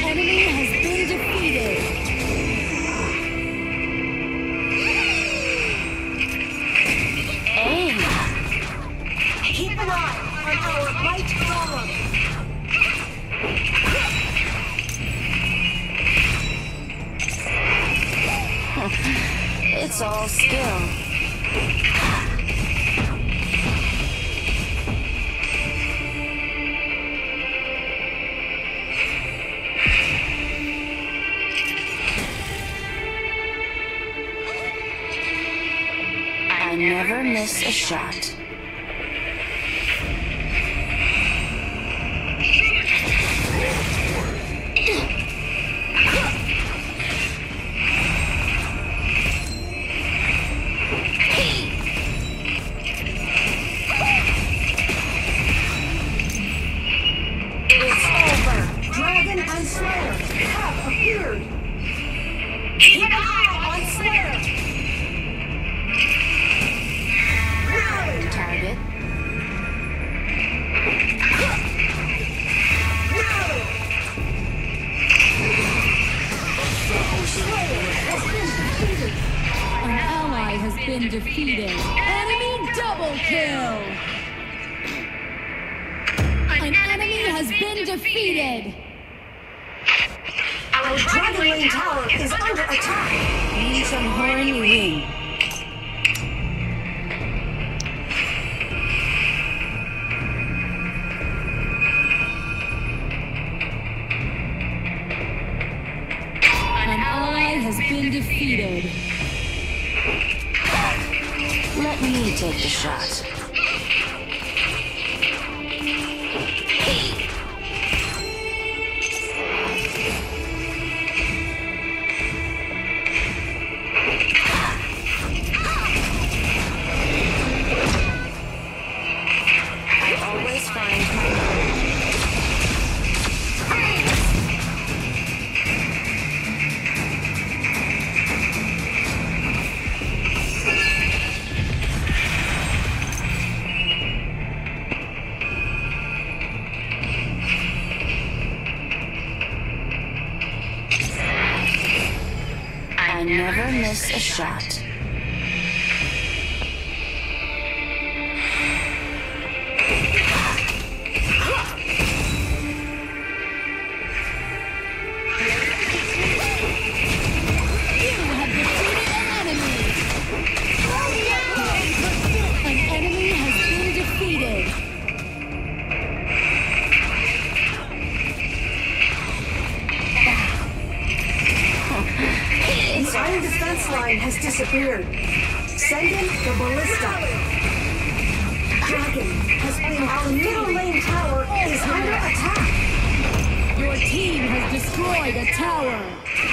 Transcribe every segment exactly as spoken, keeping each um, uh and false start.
enemy has been defeated. Aim. Keep an eye on our white column. It's all skill. I never miss a shot. It's over. Dragon and Slayer have appeared. Keep an eye on Slayer. Target. An ally has been defeated. Enemy double kill. An enemy has been defeated. Our Dragon Lane Tower is under attack. Need some horny wing. An ally has been defeated. Let me take the shot. I always find my I never miss a shot. You have defeated an enemy. An enemy has been defeated. The iron defense line has disappeared. Send in the ballista. Dragon has been. Our middle lane tower is under attack. Your team has destroyed a tower.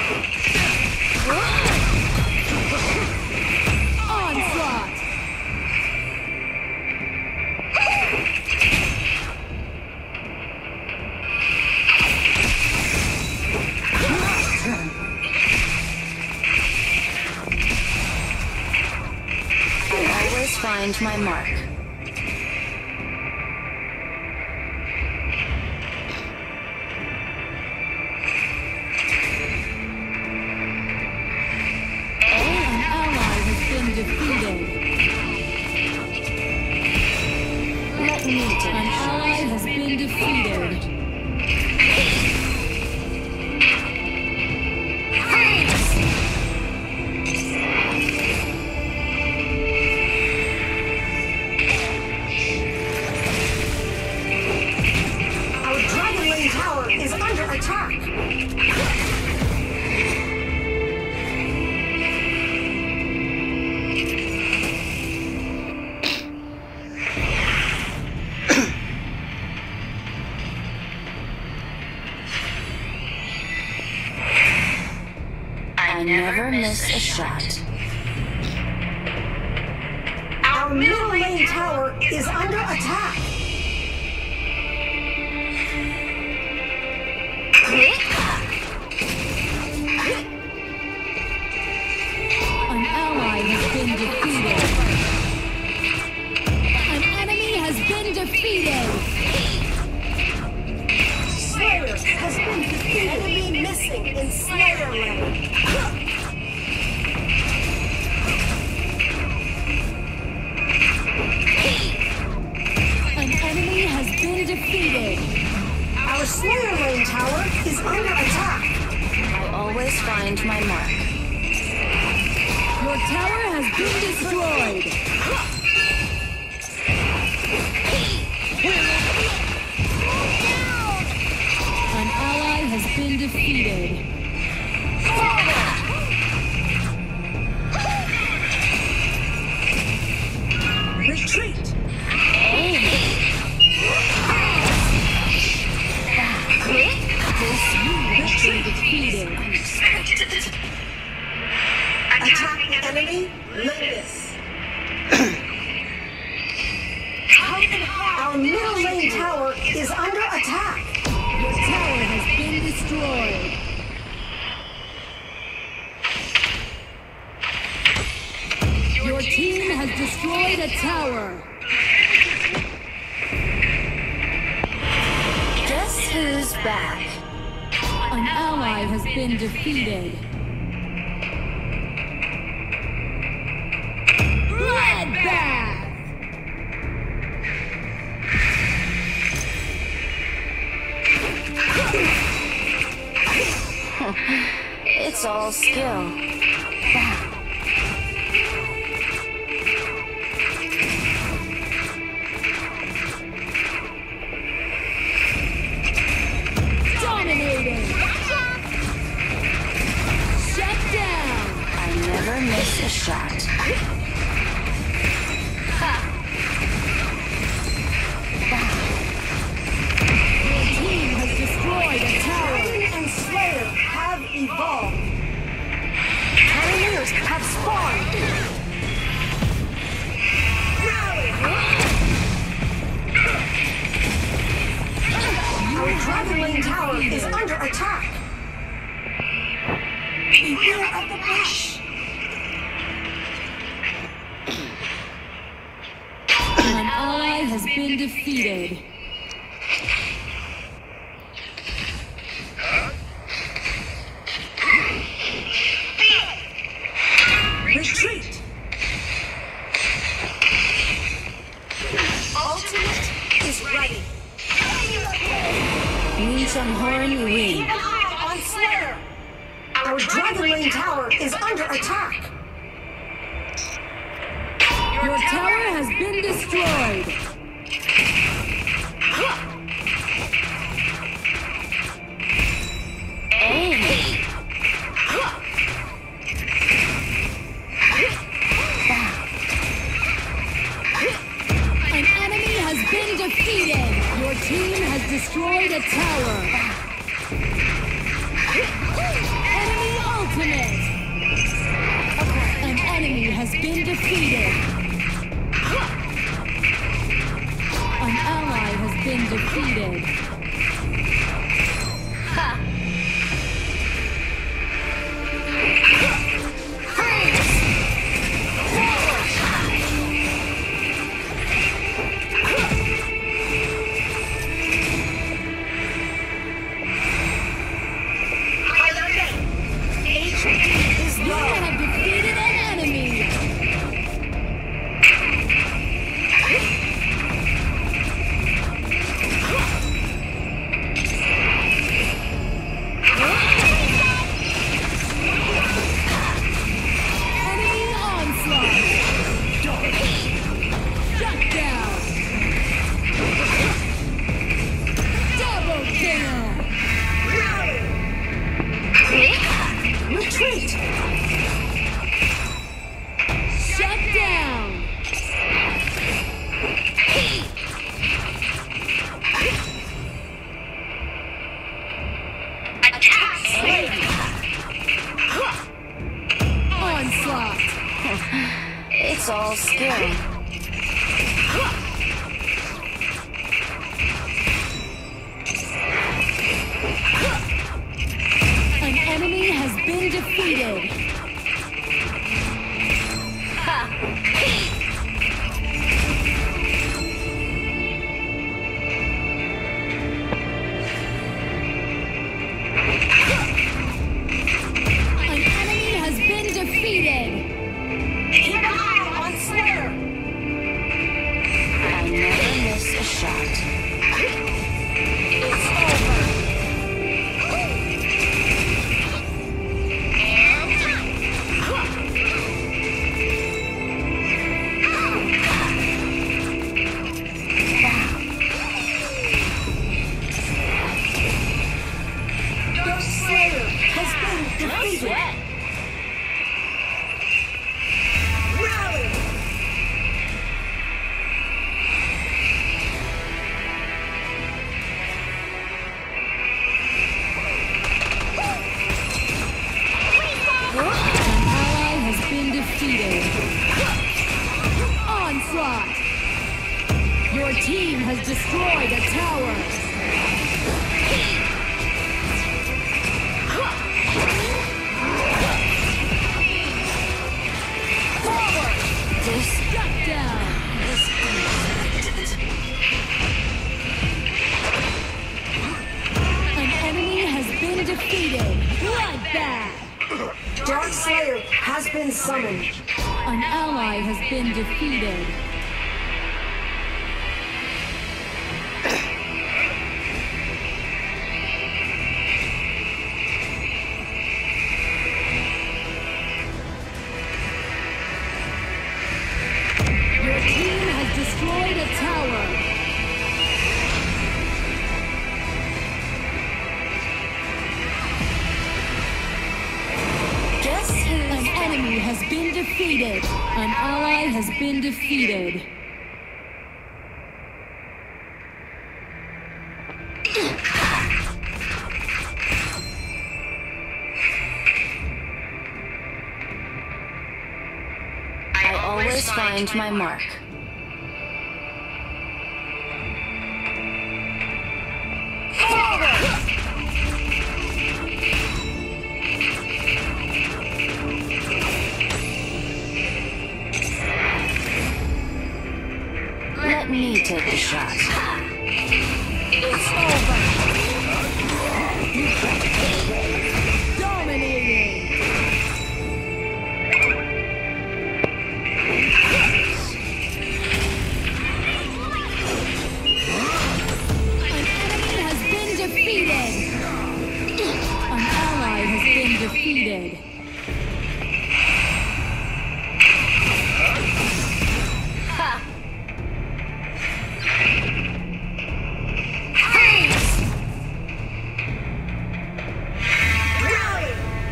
Onslaught. I always find my mark. An ally has been defeated. Let me take An the shot. ally has been defeated. Our Dragon Lane tower is under attack. I never miss a shot. Our middle lane tower is under attack. An ally has been defeated. An enemy has been defeated. Slayer has been defeated. Enemy Advancing in Slayer Lane. An enemy has been defeated. Our Slayer Lane tower is under attack. I always find my mark. Your tower has been destroyed. An ally has been defeated. Retreat. Been defeated. Attack the enemy. Lindis. Our middle lane tower is under attack. Your tower has been destroyed. Your team has destroyed a tower. Guess who's back? An ally has been defeated. Bloodbath! It's all skill. Dominating! Shut down! I never miss a shot. Your team has destroyed a tower. Titan and Slayer have evolved. Cannoneers have spawned. Our Dragon Lane tower is under attack. Beware of the bush. An ally has been defeated. Retreat. Ultimate is ready. Need some horny wing. Keep an eye on Slayer. Our Dragon Lane tower is under attack. Your tower has been destroyed. An enemy has been defeated. Your team has destroyed a tower. Enemy ultimate. An enemy has been defeated. An ally has been defeated. You have defeated an enemy. Enemy onslaught. Shut down. Double kill. Retreat. Shut down. Onslaught. It's all skill. An enemy has been defeated. Slayer has been defeated. Rally! An ally has been defeated. Onslaught! Your team has destroyed a tower. This Shut down! An enemy has been defeated. Bloodbath! Dark Slayer has been summoned. An ally has been defeated. Your team has destroyed a tower. guess An who's enemy has been defeated. An ally has been defeated. I always find my mark. Let me take the shot. It's over. Dominating! An enemy has been defeated! An ally has been defeated. Rally!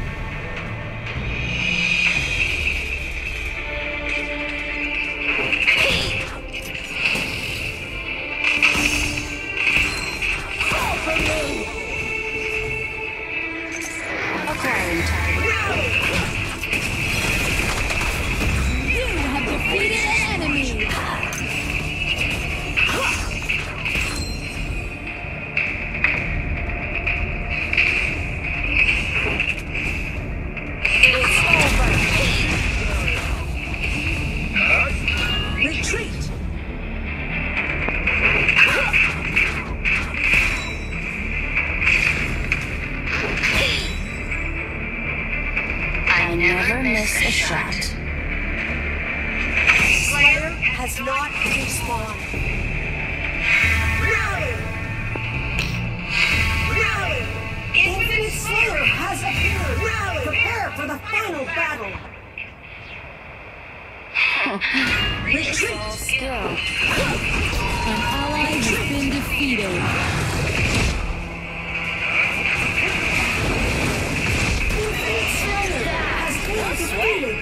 Acquiring target. Rally! You have defeated an enemy! It's over. Retreat. I never miss a shot. Slayer has not respawned. Rally! Rally! Infinite Slayer has appeared. Rally! Prepare for the final battle. Retreat. Skill. An ally has been defeated. Infinite Slayer has been defeated.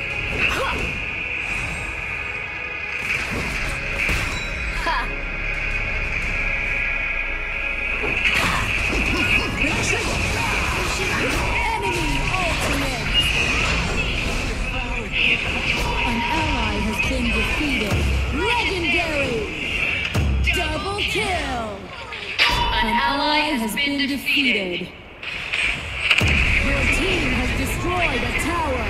Retreat. Enemy ultimate! An ally has been defeated. Legendary! Double kill! An ally has been defeated. Your team has destroyed a tower.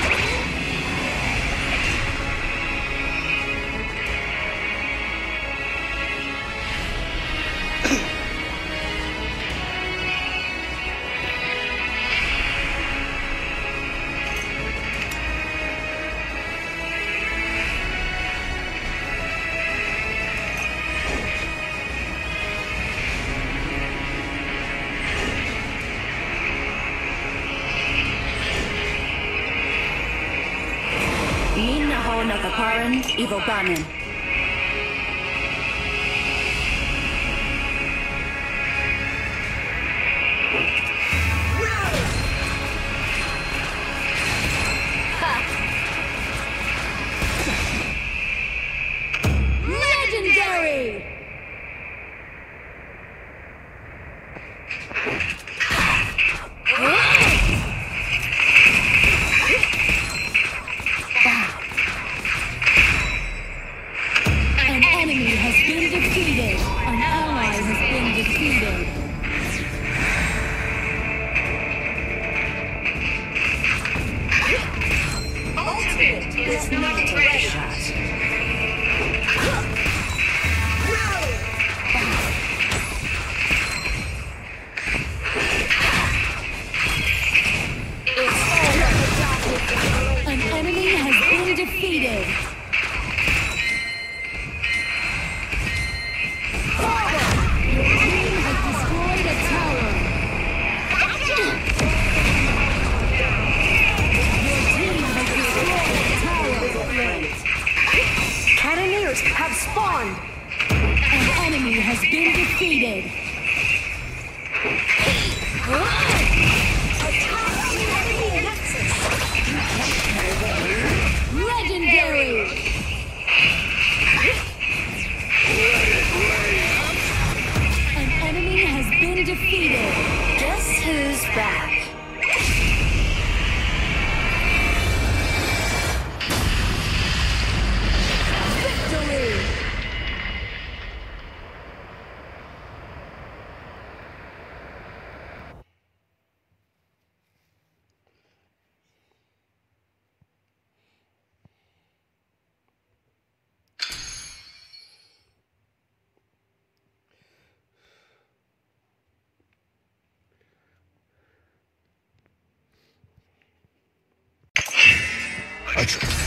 Min na ho nakaparan, ibobanin. Rally! Who's back? Victory! I tr-